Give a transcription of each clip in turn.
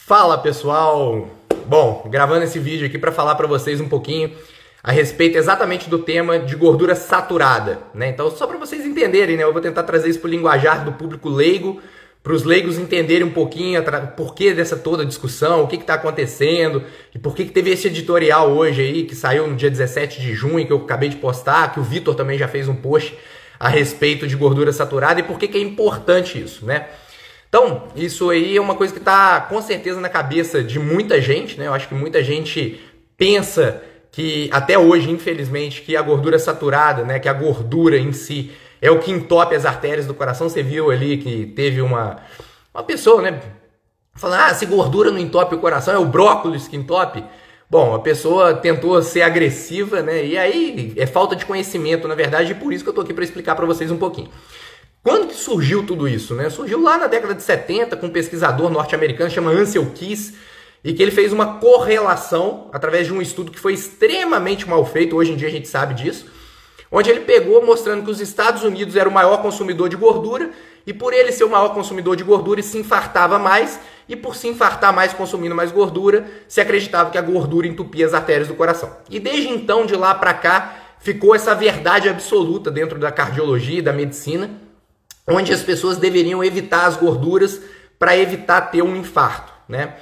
Fala pessoal! Bom, gravando esse vídeo aqui para falar para vocês um pouquinho a respeito exatamente do tema de gordura saturada, né? Então, só para vocês entenderem, né? Eu vou tentar trazer isso para o linguajar do público leigo, para os leigos entenderem um pouquinho por que dessa toda discussão, o que está acontecendo e por que teve esse editorial hoje aí, que saiu no dia 17 de junho, que eu acabei de postar, que o Vitor também já fez um post a respeito de gordura saturada e por que é importante isso, né? Então, isso aí é uma coisa que está com certeza na cabeça de muita gente, né? Eu acho que muita gente pensa que, até hoje, infelizmente, que a gordura saturada, né? Que a gordura em si é o que entope as artérias do coração. Você viu ali que teve uma pessoa, né? Falando, se gordura não entope o coração, é o brócolis que entope. Bom, a pessoa tentou ser agressiva, né? E aí é falta de conhecimento, na verdade, e por isso que eu tô aqui para explicar para vocês um pouquinho. Quando que surgiu tudo isso, né? Surgiu lá na década de 70 com um pesquisador norte-americano chamado Ancel Keys, e que ele fez uma correlação através de um estudo que foi extremamente mal feito, hoje em dia a gente sabe disso, onde ele pegou mostrando que os Estados Unidos era o maior consumidor de gordura, e por ele ser o maior consumidor de gordura, se infartava mais, e por se infartar mais consumindo mais gordura, se acreditava que a gordura entupia as artérias do coração. E desde então, de lá para cá, ficou essa verdade absoluta dentro da cardiologia e da medicina, onde as pessoas deveriam evitar as gorduras para evitar ter um infarto, né?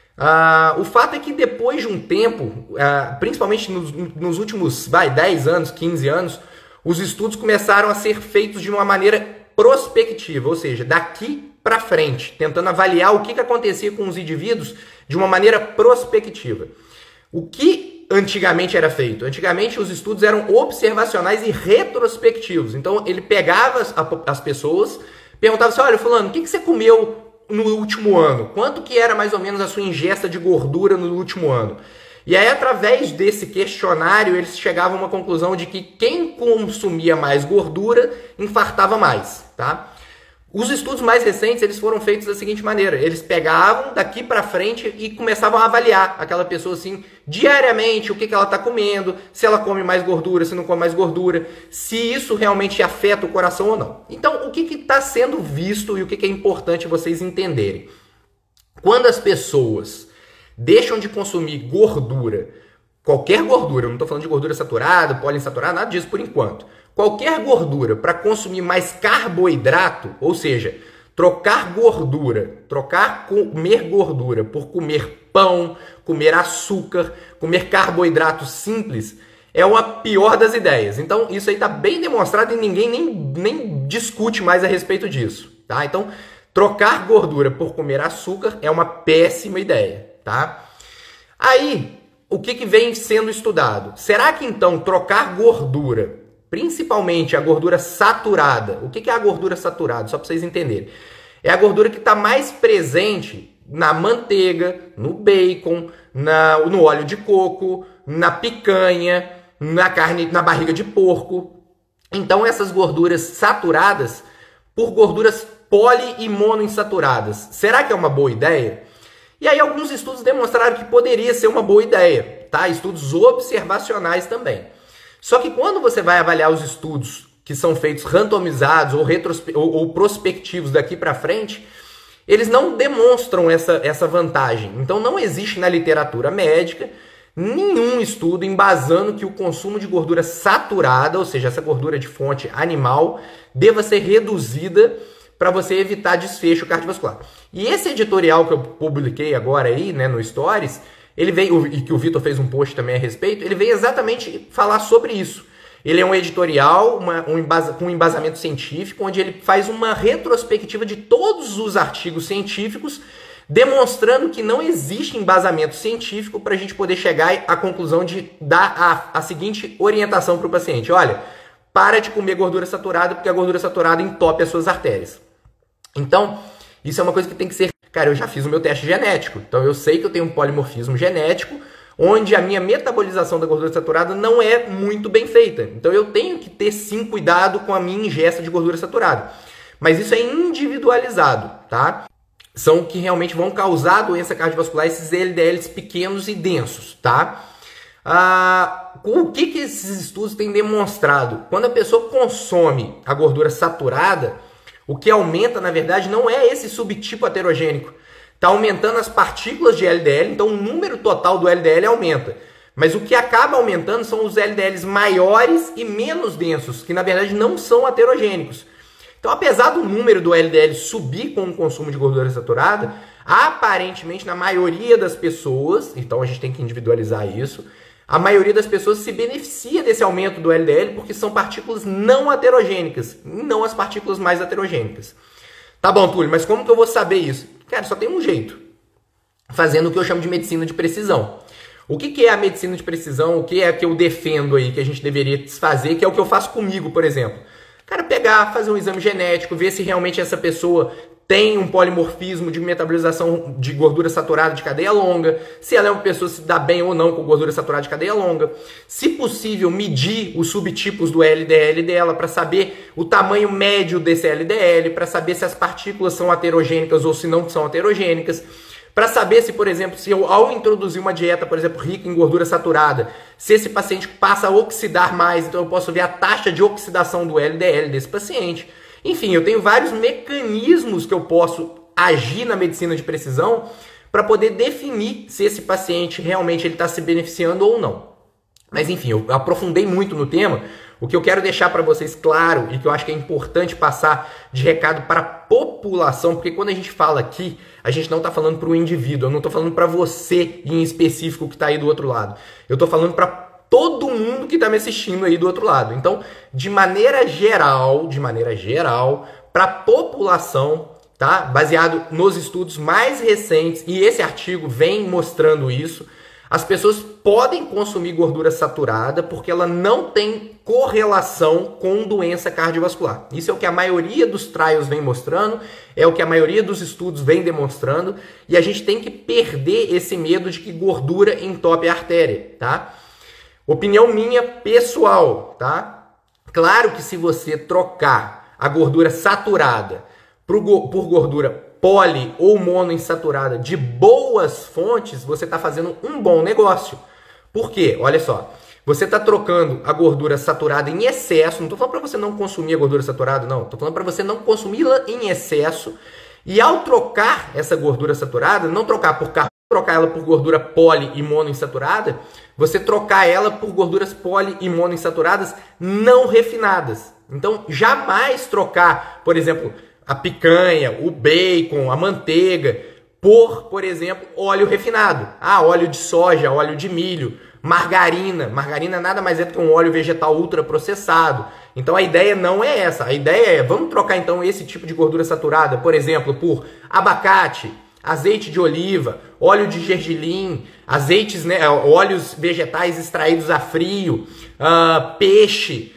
O fato é que depois de um tempo, principalmente nos últimos 10 anos, 15 anos, os estudos começaram a ser feitos de uma maneira prospectiva, ou seja, daqui para frente, tentando avaliar o que acontecia com os indivíduos de uma maneira prospectiva. O que antigamente era feito? Antigamente os estudos eram observacionais e retrospectivos. Então ele pegava as pessoas, perguntava assim, olha fulano, o que você comeu no último ano? Quanto que era mais ou menos a sua ingesta de gordura no último ano? E aí através desse questionário eles chegavam a uma conclusão de que quem consumia mais gordura infartava mais, tá? Os estudos mais recentes, eles foram feitos da seguinte maneira, eles pegavam daqui para frente e começavam a avaliar aquela pessoa assim, diariamente, o que ela está comendo, se ela come mais gordura, se não come mais gordura, se isso realmente afeta o coração ou não. Então, o que está sendo visto e o que é importante vocês entenderem? Quando as pessoas deixam de consumir gordura, qualquer gordura, eu não estou falando de gordura saturada, poliinsaturada, nada disso por enquanto, qualquer gordura para consumir mais carboidrato, ou seja, trocar comer gordura por comer pão, comer açúcar, comer carboidrato simples, é uma pior das ideias. Então isso aí está bem demonstrado e ninguém nem discute mais a respeito disso, tá? Então trocar gordura por comer açúcar é uma péssima ideia, tá? Aí, o que vem sendo estudado? Será que então trocar gordura, principalmente a gordura saturada. O que é a gordura saturada? Só para vocês entenderem. É a gordura que está mais presente na manteiga, no bacon, no óleo de coco, na picanha, na carne, na barriga de porco. Então essas gorduras saturadas por gorduras poli e monoinsaturadas. Será que é uma boa ideia? E aí alguns estudos demonstraram que poderia ser uma boa ideia, tá? Estudos observacionais também. Só que quando você vai avaliar os estudos que são feitos randomizados ou prospectivos daqui para frente, eles não demonstram essa vantagem. Então não existe na literatura médica nenhum estudo embasando que o consumo de gordura saturada, ou seja, essa gordura de fonte animal, deva ser reduzida para você evitar desfecho cardiovascular. E esse editorial que eu publiquei agora aí, né, no Stories, ele veio, e que o Vitor fez um post também a respeito, ele veio exatamente falar sobre isso. Ele é um editorial com um embasamento científico, onde ele faz uma retrospectiva de todos os artigos científicos, demonstrando que não existe embasamento científico para a gente poder chegar à conclusão de dar a seguinte orientação para o paciente. Olha, para de comer gordura saturada, porque a gordura saturada entope as suas artérias. Então, isso é uma coisa que tem que ser... Cara, eu já fiz o meu teste genético, então eu sei que eu tenho um polimorfismo genético, onde a minha metabolização da gordura saturada não é muito bem feita. Então eu tenho que ter sim cuidado com a minha ingesta de gordura saturada. Mas isso é individualizado, tá? São que realmente vão causar doença cardiovascular, esses LDLs pequenos e densos, tá? O que esses estudos têm demonstrado? Quando a pessoa consome a gordura saturada, o que aumenta, na verdade, não é esse subtipo aterogênico. está aumentando as partículas de LDL, então o número total do LDL aumenta. Mas o que acaba aumentando são os LDLs maiores e menos densos, que na verdade não são aterogênicos. Então, apesar do número do LDL subir com o consumo de gordura saturada, aparentemente na maioria das pessoas, então a gente tem que individualizar isso, a maioria das pessoas se beneficia desse aumento do LDL porque são partículas não aterogênicas, não as partículas mais aterogênicas. Tá bom, Túlio, mas como que eu vou saber isso? Cara, só tem um jeito, fazendo o que eu chamo de medicina de precisão. O que é a medicina de precisão? O que é que eu defendo aí, que a gente deveria fazer, que é o que eu faço comigo, por exemplo? Cara, pegar, fazer um exame genético, ver se realmente essa pessoa tem um polimorfismo de metabolização de gordura saturada de cadeia longa, se ela é uma pessoa que se dá bem ou não com gordura saturada de cadeia longa, se possível medir os subtipos do LDL dela para saber o tamanho médio desse LDL, para saber se as partículas são aterogênicas ou se não são aterogênicas, para saber se, por exemplo, se eu, ao introduzir uma dieta, por exemplo, rica em gordura saturada, se esse paciente passa a oxidar mais, então eu posso ver a taxa de oxidação do LDL desse paciente. Enfim, eu tenho vários mecanismos que eu posso agir na medicina de precisão para poder definir se esse paciente realmente está se beneficiando ou não. Mas enfim, eu aprofundei muito no tema. O que eu quero deixar para vocês claro e que eu acho que é importante passar de recado para a população, porque quando a gente fala aqui, a gente não está falando para o indivíduo, eu não estou falando para você em específico que está aí do outro lado. Eu estou falando para todo mundo que está me assistindo aí do outro lado. Então, de maneira geral, para a população, tá? Baseado nos estudos mais recentes, e esse artigo vem mostrando isso, as pessoas podem consumir gordura saturada porque ela não tem correlação com doença cardiovascular. Isso é o que a maioria dos trials vem mostrando, é o que a maioria dos estudos vem demonstrando, e a gente tem que perder esse medo de que gordura entope a artéria, tá? Opinião minha pessoal, tá? Claro que se você trocar a gordura saturada por gordura poli ou monoinsaturada de boas fontes, você está fazendo um bom negócio. Por quê? Olha só, você está trocando a gordura saturada em excesso, não estou falando para você não consumir a gordura saturada, não. Estou falando para você não consumi-la em excesso. E ao trocar essa gordura saturada, não trocar por carboidrato, trocar ela por gordura poli e monoinsaturada, você trocar ela por gorduras poli e monoinsaturadas não refinadas. Então, jamais trocar, por exemplo, a picanha, o bacon, a manteiga, por exemplo, óleo refinado. Ah, óleo de soja, óleo de milho, margarina. Margarina nada mais é do que um óleo vegetal ultraprocessado. Então a ideia não é essa. A ideia é, vamos trocar então esse tipo de gordura saturada, por exemplo, por abacate, azeite de oliva, óleo de gergelim, azeites, né, óleos vegetais extraídos a frio, peixe,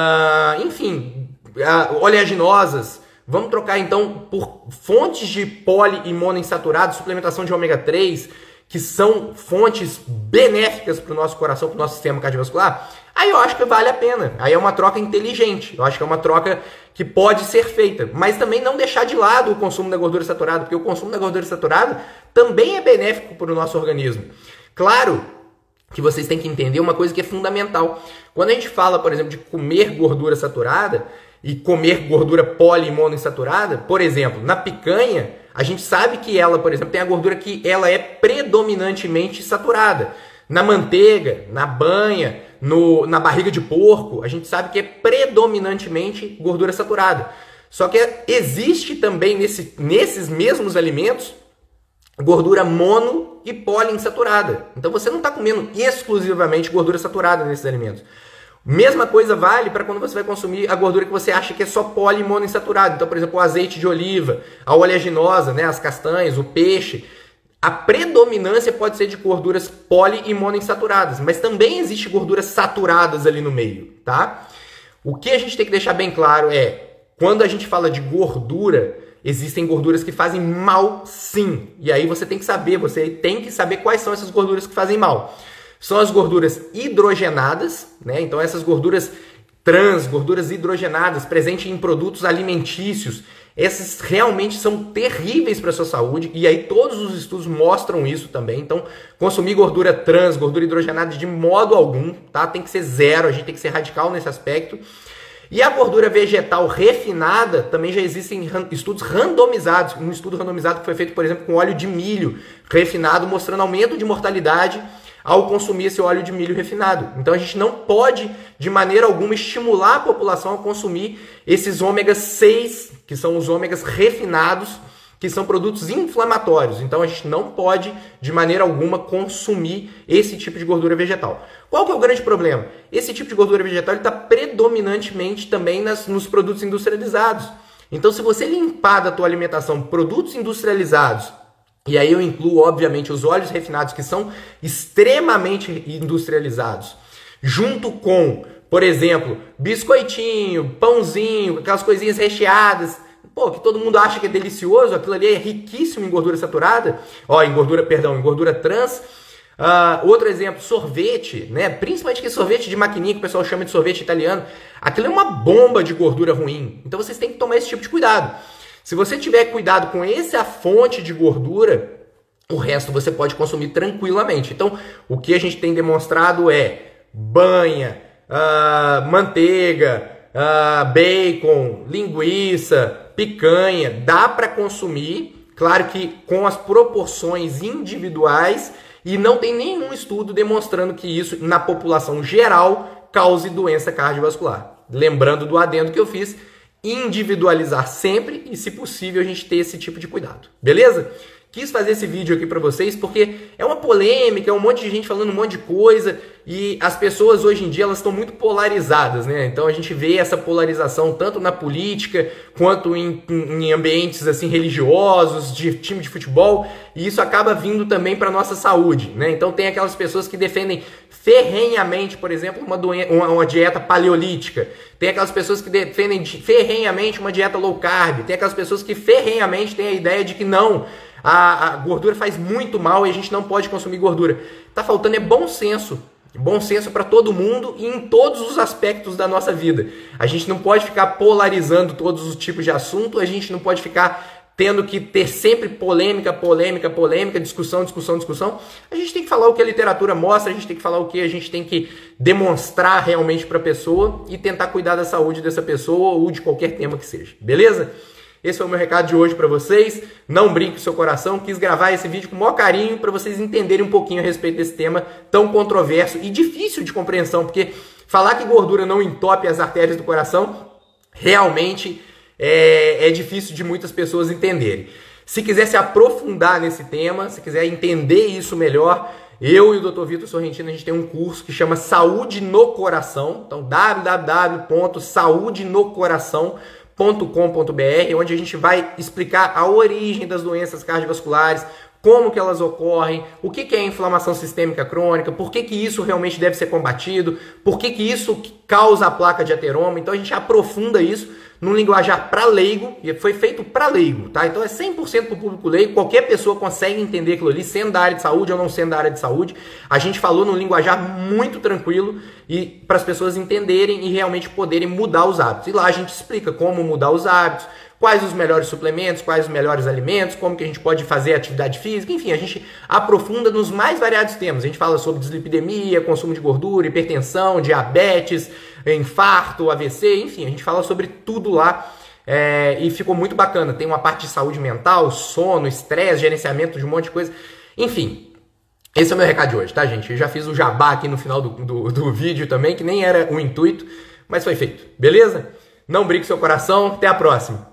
enfim, oleaginosas. Vamos trocar então por fontes de poli e monoinsaturados, suplementação de ômega 3, que são fontes benéficas para o nosso coração, para o nosso sistema cardiovascular. Aí eu acho que vale a pena. Aí é uma troca inteligente. Eu acho que é uma troca que pode ser feita. Mas também não deixar de lado o consumo da gordura saturada, porque o consumo da gordura saturada também é benéfico para o nosso organismo. Claro que vocês têm que entender uma coisa que é fundamental. Quando a gente fala, por exemplo, de comer gordura saturada e comer gordura poli e monoinsaturada, por exemplo, na picanha, a gente sabe que ela, por exemplo, tem a gordura que ela é predominantemente saturada. Na manteiga, na banha, na barriga de porco, a gente sabe que é predominantemente gordura saturada. Só que existe também nesses mesmos alimentos gordura mono e poliinsaturada. Então você não está comendo exclusivamente gordura saturada nesses alimentos. Mesma coisa vale para quando você vai consumir a gordura que você acha que é só poli e monoinsaturada. Então, por exemplo, o azeite de oliva, a oleaginosa, né, as castanhas, o peixe. A predominância pode ser de gorduras poli e monoinsaturadas, mas também existe gorduras saturadas ali no meio, tá? O que a gente tem que deixar bem claro é, quando a gente fala de gordura, existem gorduras que fazem mal sim. E aí você tem que saber quais são essas gorduras que fazem mal. São as gorduras hidrogenadas, né? Então essas gorduras trans, gorduras hidrogenadas presentes em produtos alimentícios, essas realmente são terríveis para a sua saúde, e aí todos os estudos mostram isso também. Então, consumir gordura trans, gordura hidrogenada de modo algum, tá? Tem que ser zero, a gente tem que ser radical nesse aspecto. E a gordura vegetal refinada, também já existem estudos randomizados, um estudo randomizado que foi feito, por exemplo, com óleo de milho refinado, mostrando aumento de mortalidade ao consumir esse óleo de milho refinado. Então a gente não pode, de maneira alguma, estimular a população a consumir esses ômegas 6, que são os ômegas refinados, que são produtos inflamatórios. Então a gente não pode, de maneira alguma, consumir esse tipo de gordura vegetal. Qual que é o grande problema? Esse tipo de gordura vegetal está predominantemente também nos produtos industrializados. Então, se você limpar da tua alimentação produtos industrializados, e aí eu incluo, obviamente, os óleos refinados, que são extremamente industrializados, junto com, por exemplo, biscoitinho, pãozinho, aquelas coisinhas recheadas, pô, que todo mundo acha que é delicioso, aquilo ali é riquíssimo em gordura saturada, em gordura trans. Outro exemplo, sorvete, né? Principalmente aquele sorvete de maquininha que o pessoal chama de sorvete italiano. Aquilo é uma bomba de gordura ruim. Então vocês têm que tomar esse tipo de cuidado. Se você tiver cuidado com essa fonte de gordura, o resto você pode consumir tranquilamente. Então, o que a gente tem demonstrado é banha, manteiga, bacon, linguiça, picanha. Dá para consumir, claro que com as proporções individuais, e não tem nenhum estudo demonstrando que isso, na população geral, cause doença cardiovascular. Lembrando do adendo que eu fiz, individualizar sempre e, se possível, a gente ter esse tipo de cuidado. Beleza? Quis fazer esse vídeo aqui para vocês porque é uma polêmica, é um monte de gente falando um monte de coisa e as pessoas hoje em dia elas estão muito polarizadas, né? Então a gente vê essa polarização tanto na política quanto em ambientes assim religiosos, de time de futebol, e isso acaba vindo também para nossa saúde, né? Então tem aquelas pessoas que defendem ferrenhamente, por exemplo, uma dieta paleolítica. Tem aquelas pessoas que defendem ferrenhamente uma dieta low carb. Tem aquelas pessoas que ferrenhamente têm a ideia de que não, a gordura faz muito mal e a gente não pode consumir gordura. Tá faltando bom senso. Bom senso para todo mundo e em todos os aspectos da nossa vida. A gente não pode ficar polarizando todos os tipos de assunto, a gente não pode ficar tendo que ter sempre polêmica, discussão. A gente tem que falar o que a literatura mostra, a gente tem que falar o que a gente tem que demonstrar realmente para a pessoa e tentar cuidar da saúde dessa pessoa ou de qualquer tema que seja. Beleza? Esse foi o meu recado de hoje para vocês. Não brinque com o seu coração. Quis gravar esse vídeo com o maior carinho para vocês entenderem um pouquinho a respeito desse tema tão controverso e difícil de compreensão, porque falar que gordura não entope as artérias do coração realmente é difícil de muitas pessoas entenderem. Se quiser se aprofundar nesse tema, se quiser entender isso melhor, eu e o Dr. Vitor Sorrentino, a gente tem um curso que chama Saúde no Coração. Então, www.saudenocoração.com.br, onde a gente vai explicar a origem das doenças cardiovasculares, como que elas ocorrem, o que é inflamação sistêmica crônica, por que isso realmente deve ser combatido, por que isso causa a placa de ateroma. Então a gente aprofunda isso num linguajar para leigo, e foi feito para leigo, tá? Então é 100% para o público leigo, qualquer pessoa consegue entender aquilo ali, sendo da área de saúde ou não sendo da área de saúde. A gente falou num linguajar muito tranquilo e para as pessoas entenderem e realmente poderem mudar os hábitos. E lá a gente explica como mudar os hábitos, quais os melhores suplementos, quais os melhores alimentos, como que a gente pode fazer atividade física, enfim, a gente aprofunda nos mais variados temas. A gente fala sobre dislipidemia, consumo de gordura, hipertensão, diabetes, infarto, AVC, enfim, a gente fala sobre tudo lá e ficou muito bacana. Tem uma parte de saúde mental, sono, estresse, gerenciamento de um monte de coisa, enfim. Esse é o meu recado de hoje, tá, gente? Eu já fiz o jabá aqui no final do vídeo também, que nem era o intuito, mas foi feito, beleza? Não brinque com seu coração, até a próxima!